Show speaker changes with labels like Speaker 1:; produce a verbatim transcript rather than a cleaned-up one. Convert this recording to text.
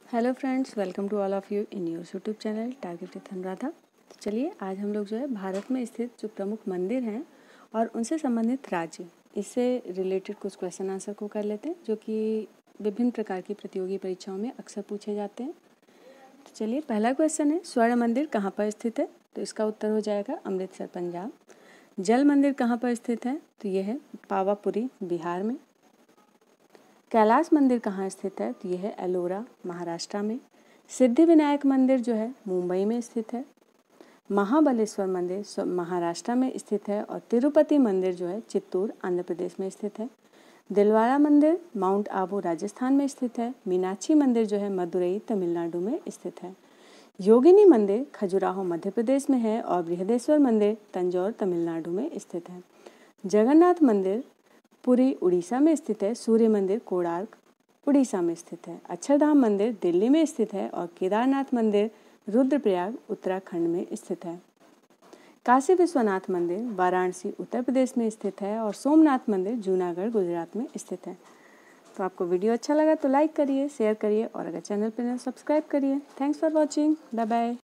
Speaker 1: Hello friends, welcome to all of you in your YouTube channel target with Anuradha. तो चलिए आज हम लोग जो है भारत में स्थित जो प्रमुख मंदिर हैं और उनसे संबंधित राज्य, इससे रिलेटेड कुछ क्वेश्चन आंसर को कर लेते हैं जो कि विभिन्न प्रकार की प्रतियोगी परीक्षाओं में अक्सर पूछे जाते हैं। तो चलिए पहला क्वेश्चन है, स्वर्ण मंदिर कहाँ पर स्थित है? तो इसका उत्तर हो जाएगा अमृतसर, पंजाब। जल मंदिर कहाँ पर स्थित है? तो यह है पावापुरी, बिहार में। कैलाश मंदिर कहाँ स्थित है? तो यह है एलोरा, महाराष्ट्र में। सिद्धि विनायक मंदिर जो है मुंबई में स्थित है। महाबलेश्वर मंदिर महाराष्ट्र में स्थित है और तिरुपति मंदिर जो है चित्तूर, आंध्र प्रदेश में स्थित है। दिलवाड़ा मंदिर माउंट आबू, राजस्थान में स्थित है। मीनाक्षी मंदिर जो है मदुरई, तमिलनाडु में स्थित है। योगिनी मंदिर खजुराहो, मध्य प्रदेश में है और बृहदेश्वर मंदिर तंजौर, तमिलनाडु में स्थित है। जगन्नाथ मंदिर पुरी, उड़ीसा में स्थित है। सूर्य मंदिर कोणार्क, उड़ीसा में स्थित है। अक्षरधाम मंदिर दिल्ली में स्थित है और केदारनाथ मंदिर रुद्रप्रयाग, उत्तराखंड में स्थित है। काशी विश्वनाथ मंदिर वाराणसी, उत्तर प्रदेश में स्थित है और सोमनाथ मंदिर जूनागढ़, गुजरात में स्थित है। तो आपको वीडियो अच्छा लगा तो लाइक करिए, शेयर करिए और अगर चैनल पर नए सब्सक्राइब करिए। Thanks for watching, bye bye.